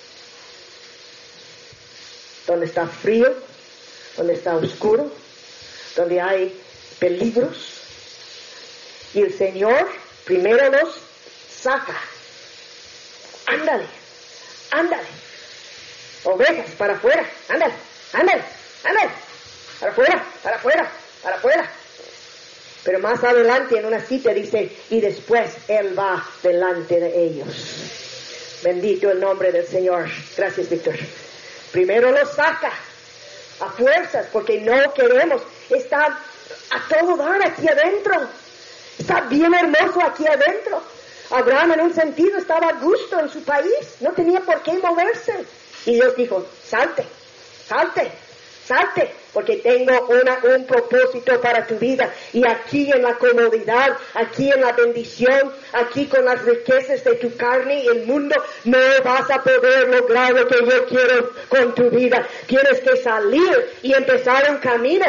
donde está frío, donde está oscuro, donde hay peligros, y el Señor primero los saca. Ándale. ovejas, para afuera, ándale, ándale, ándale, para afuera, para afuera, para afuera. Pero más adelante en una cita dice, y después Él va delante de ellos. Bendito el nombre del Señor. Gracias, Víctor. Primero los saca a fuerzas, porque no queremos. Está a todo dar aquí adentro. Está bien hermoso aquí adentro. Abraham en un sentido estaba a gusto en su país. No tenía por qué moverse. Y Dios dijo, salte, salte, salte, porque tengo un propósito para tu vida. Y aquí en la comodidad, aquí en la bendición, aquí con las riquezas de tu carne y el mundo, no vas a poder lograr lo que yo quiero con tu vida. Tienes que salir y empezar un camino.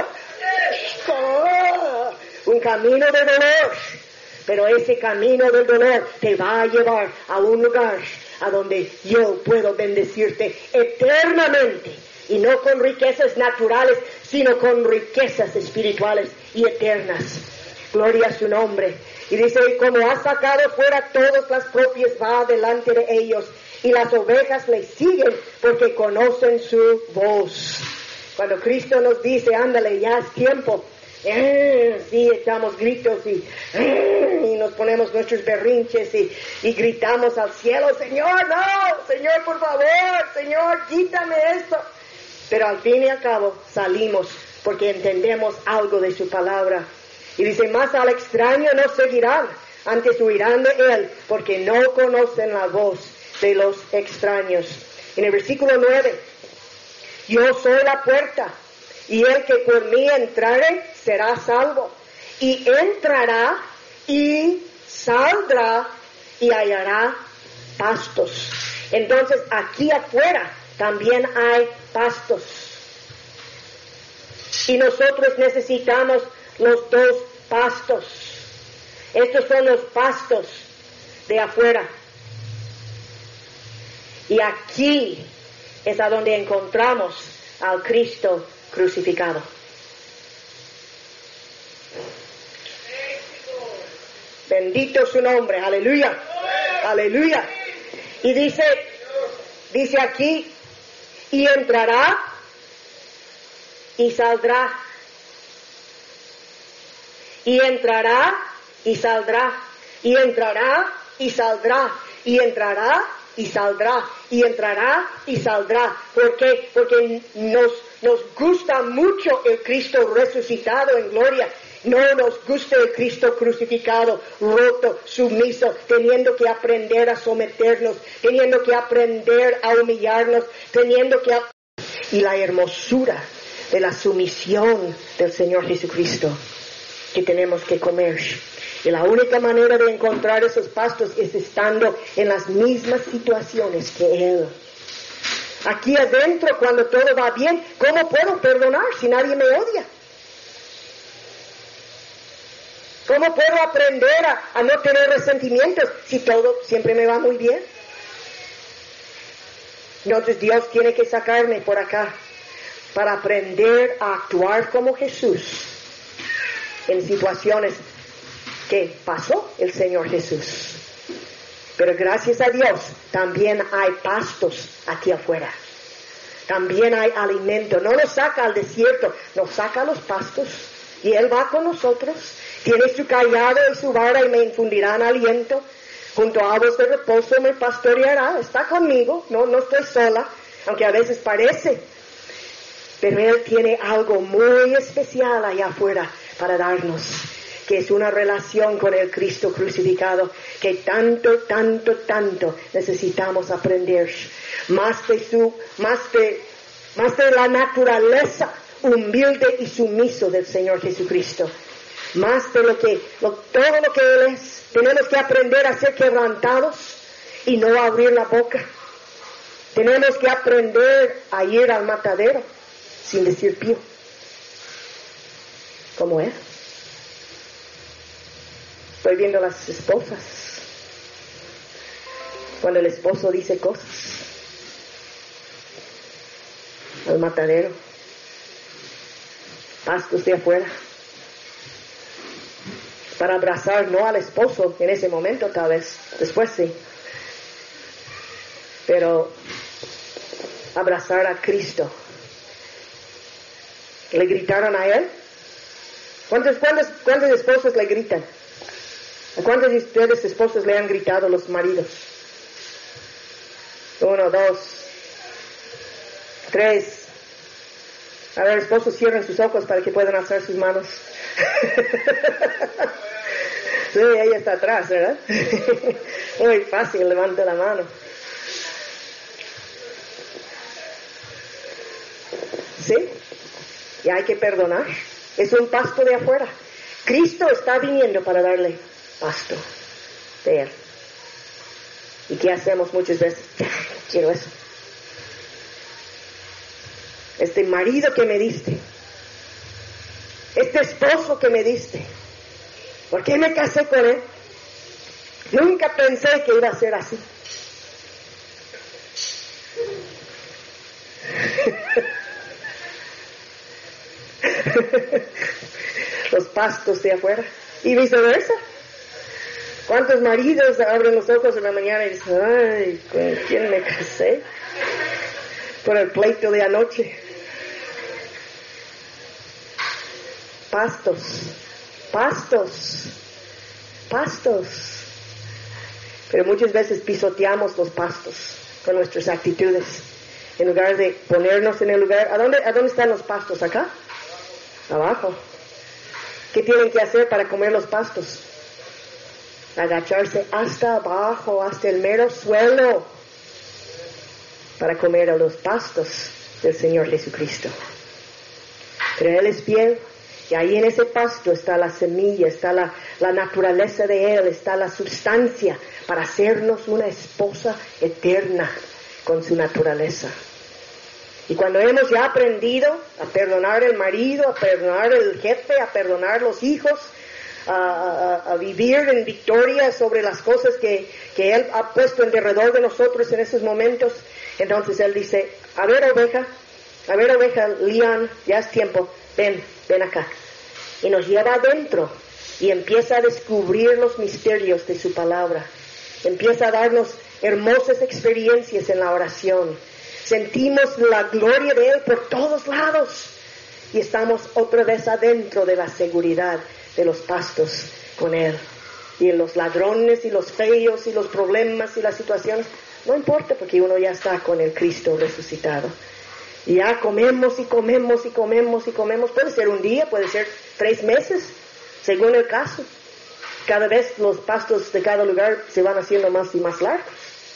Un camino de dolor. Pero ese camino del dolor te va a llevar a un lugar a donde yo puedo bendecirte eternamente. Y no con riquezas naturales, sino con riquezas espirituales y eternas. Gloria a su nombre. Y dice, y como ha sacado fuera todas las propias, va delante de ellos. Y las ovejas le siguen porque conocen su voz. Cuando Cristo nos dice, ándale, ya es tiempo. Sí, echamos gritos y nos ponemos nuestros berrinches y gritamos al cielo, Señor, no, Señor, por favor, Señor, quítame esto. Pero al fin y al cabo salimos porque entendemos algo de su palabra. Y dice, más al extraño no seguirán, antes huirán de él, porque no conocen la voz de los extraños. En el versículo 9, yo soy la puerta, y el que por mí entrare será salvo. Y entrará y saldrá y hallará pastos. Entonces aquí afuera también hay pastos. Y nosotros necesitamos los dos pastos. Estos son los pastos de afuera. Y aquí es a donde encontramos al Cristo crucificado. Bendito su nombre, aleluya, aleluya. Y dice aquí, y entrará y saldrá. Y entrará y saldrá. Y entrará y saldrá. Y entrará y saldrá. Y entrará y saldrá. ¿Por qué? Porque nos gusta mucho el Cristo resucitado en gloria. No nos gusta el Cristo crucificado, roto, sumiso, teniendo que aprender a someternos, teniendo que aprender a humillarnos, y la hermosura de la sumisión del Señor Jesucristo que tenemos que comer. Y la única manera de encontrar esos pastos es estando en las mismas situaciones que Él. Aquí adentro, cuando todo va bien, ¿cómo puedo perdonar si nadie me odia? ¿Cómo puedo aprender a no tener resentimientos si todo siempre me va muy bien? Entonces Dios tiene que sacarme por acá para aprender a actuar como Jesús en situaciones que pasó el Señor Jesús. Pero gracias a Dios también hay pastos aquí afuera. También hay alimento. No nos saca al desierto, nos saca a los pastos. Y Él va con nosotros. Tiene su callado y su vara y me infundirán aliento. Junto a aguas de reposo me pastoreará. Está conmigo, no estoy sola, aunque a veces parece. Pero Él tiene algo muy especial allá afuera para darnos, que es una relación con el Cristo crucificado, que tanto necesitamos aprender. Más de la naturaleza humilde y sumiso del Señor Jesucristo. Más de todo lo que Él es. Tenemos que aprender a ser quebrantados y no abrir la boca. Tenemos que aprender a ir al matadero sin decir pío. Como Él. Estoy viendo las esposas. Cuando el esposo dice cosas. Al matadero. Pastos de afuera. Para abrazar no al esposo en ese momento tal vez. Después sí. Pero abrazar a Cristo. ¿Le gritaron a Él? ¿Cuántos esposos le gritan? ¿A cuántos de ustedes esposos le han gritado los maridos? 1, 2, 3. A ver, esposos, cierren sus ojos para que puedan alzar sus manos. Sí, ella está atrás, ¿verdad? Muy fácil, levanta la mano. ¿Sí? Y hay que perdonar. Es un pasto de afuera. Cristo está viniendo para darle pasto de Él. ¿Y qué hacemos muchas veces? Quiero eso. Este marido que me diste, este esposo que me diste, ¿por qué me casé con él? Nunca pensé que iba a ser así. Los pastos de afuera y viceversa. ¿Cuántos maridos abren los ojos en la mañana y dicen, ay, ¿con quién me casé? Por el pleito de anoche. Pastos. Pero muchas veces pisoteamos los pastos con nuestras actitudes. En lugar de ponernos en el lugar, ¿a dónde están los pastos? ¿Acá? Abajo. ¿Qué tienen que hacer para comer los pastos? Agacharse hasta abajo, hasta el mero suelo, para comer a los pastos del Señor Jesucristo. Pero Él es fiel, y ahí en ese pasto está la semilla, está la naturaleza de Él, está la sustancia para hacernos una esposa eterna con su naturaleza. Y cuando hemos ya aprendido a perdonar el marido, a perdonar el jefe, a perdonar los hijos, a vivir en victoria sobre las cosas que Él ha puesto en derredor de nosotros en esos momentos, entonces Él dice, a ver oveja, Leon, ya es tiempo, ven acá. Y nos lleva adentro y empieza a descubrir los misterios de su palabra. Empieza a darnos hermosas experiencias en la oración. Sentimos la gloria de Él por todos lados y estamos otra vez adentro de la seguridad de los pastos con Él. Y en los ladrones y los feos y los problemas y las situaciones, no importa porque uno ya está con el Cristo resucitado. Y ya comemos y comemos y comemos y comemos. Puede ser un día, puede ser 3 meses, según el caso. Cada vez los pastos de cada lugar se van haciendo más y más largos.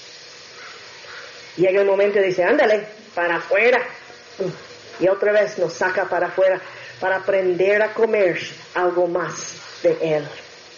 Llega el momento y dice, ándale, para afuera. Y otra vez nos saca para afuera para aprender a comer algo más de Él.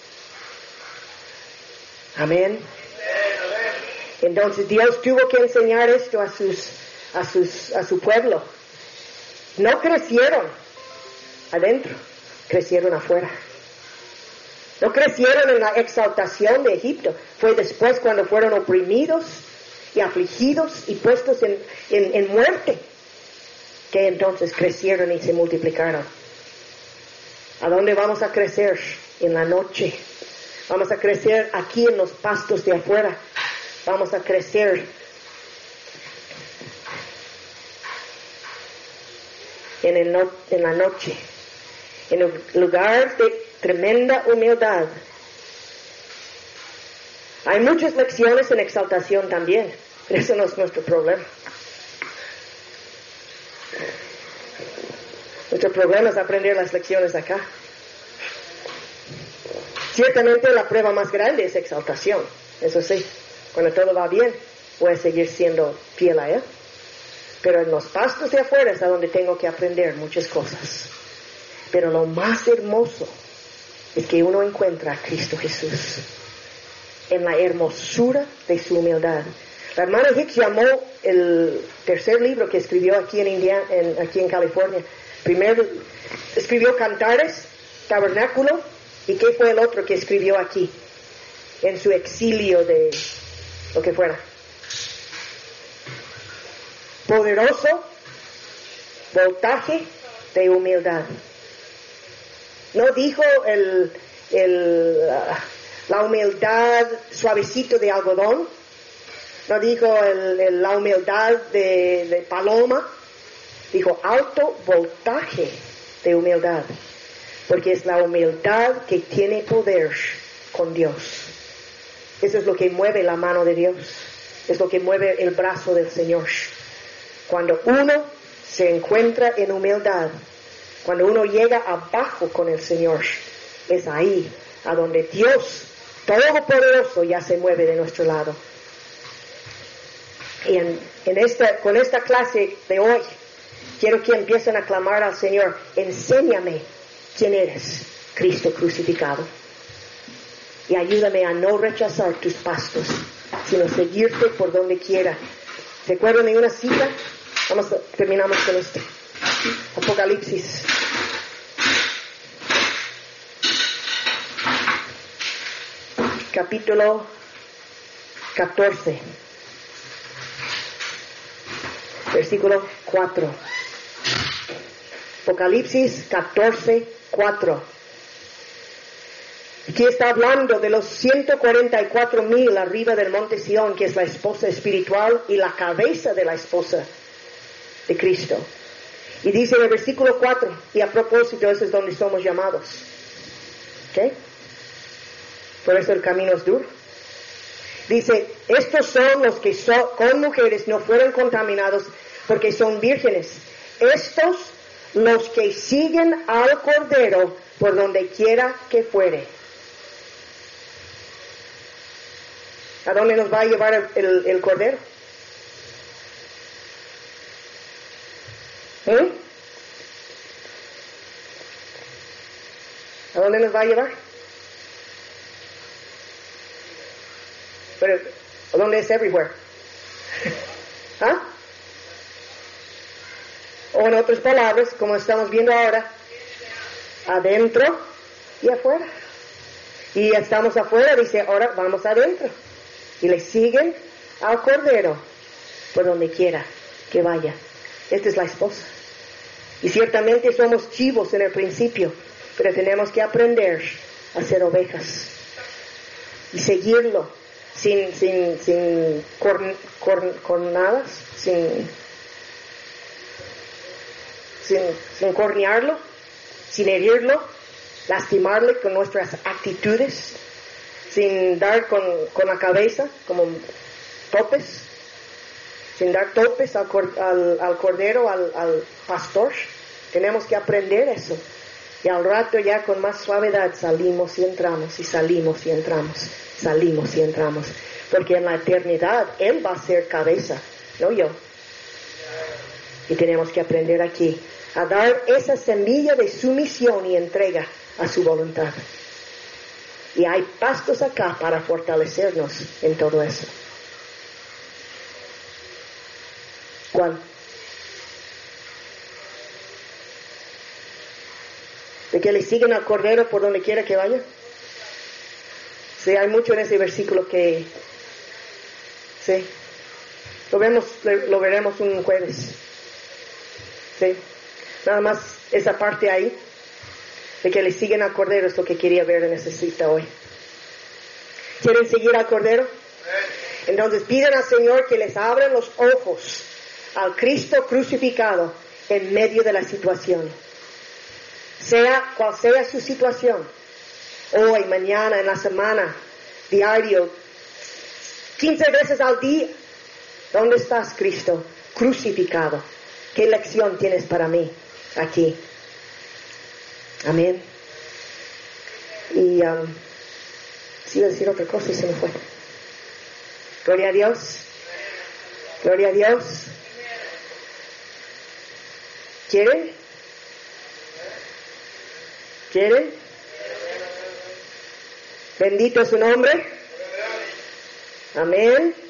Amén. Entonces Dios tuvo que enseñar esto a su pueblo. No crecieron adentro, crecieron afuera. No crecieron en la exaltación de Egipto. Fue después cuando fueron oprimidos y afligidos y puestos en muerte, que entonces crecieron y se multiplicaron. ¿A dónde vamos a crecer? En la noche. Vamos a crecer aquí en los pastos de afuera. Vamos a crecer en la noche, en un lugar de tremenda humildad. Hay muchas lecciones en exaltación también, pero eso no es nuestro problema. Nuestro problema es aprender las lecciones acá. Ciertamente la prueba más grande es exaltación, eso sí. Cuando todo va bien, voy a seguir siendo fiel a Él. Pero en los pastos de afuera es a donde tengo que aprender muchas cosas. Pero lo más hermoso es que uno encuentra a Cristo Jesús en la hermosura de su humildad. La hermana Hicks llamó el tercer libro que escribió aquí aquí en California. Primero escribió Cantares, Tabernáculo, y ¿qué fue el otro que escribió aquí? En su exilio de lo que fuera. Poderoso voltaje de humildad. No dijo la humildad suavecito de algodón. No dijo la humildad de paloma, dijo alto voltaje de humildad, porque es la humildad que tiene poder con Dios. Eso es lo que mueve la mano de Dios, es lo que mueve el brazo del Señor. Cuando uno se encuentra en humildad, cuando uno llega abajo con el Señor, es ahí a donde Dios Todopoderoso ya se mueve de nuestro lado. Y con esta clase de hoy, quiero que empiecen a clamar al Señor, enséñame quién eres, Cristo crucificado. Y ayúdame a no rechazar tus pasos, sino seguirte por donde quiera. ¿Se acuerdan de una cita? Terminamos con esto. Apocalipsis. Capítulo 14. Versículo 4. Apocalipsis 14, 4. Aquí está hablando de los 144,000 arriba del monte Sión, que es la esposa espiritual y la cabeza de la esposa de Cristo. Y dice en el versículo 4, y a propósito, eso es donde somos llamados. ¿Ok? Por eso el camino es duro. Dice, estos son los que con mujeres no fueron contaminados porque son vírgenes. Estos los que siguen al Cordero por donde quiera que fuere. ¿A dónde nos va a llevar el Cordero? ¿A dónde nos va a llevar? Pero, ¿a dónde es everywhere? ¿Ah? O en otras palabras, como estamos viendo ahora, adentro y afuera. Y estamos afuera, dice, ahora vamos adentro. Y le siguen al Cordero por donde quiera que vaya. Esta es la esposa. Y ciertamente somos chivos en el principio, pero tenemos que aprender a ser ovejas y seguirlo sin cornadas, sin cornearlo, sin herirlo, lastimarle con nuestras actitudes, sin dar con la cabeza como topes, sin dar topes al cordero, al pastor. Tenemos que aprender eso. Y al rato ya con más suavidad salimos y entramos, y salimos y entramos, salimos y entramos. Porque en la eternidad Él va a ser cabeza, no yo. Y tenemos que aprender aquí a dar esa semilla de sumisión y entrega a su voluntad. Y hay pastos acá para fortalecernos en todo eso. ¿Cuál? De que le siguen al Cordero por donde quiera que vaya. Sí, hay mucho en ese versículo que... Sí. Lo veremos un jueves. Sí. Nada más esa parte ahí. De que le siguen al Cordero es lo que quería ver en esa cita hoy. ¿Quieren seguir al Cordero? Entonces piden al Señor que les abra los ojos al Cristo crucificado en medio de la situación. Sea cual sea su situación, hoy, mañana, en la semana, diario, 15 veces al día. ¿Dónde estás, Cristo crucificado? ¿Qué lección tienes para mí aquí? Amén. Y sí iba a decir otra cosa y se me fue. Gloria a Dios. Gloria a Dios. ¿Quieren? ¿Quieren? Bendito es su nombre. Amén.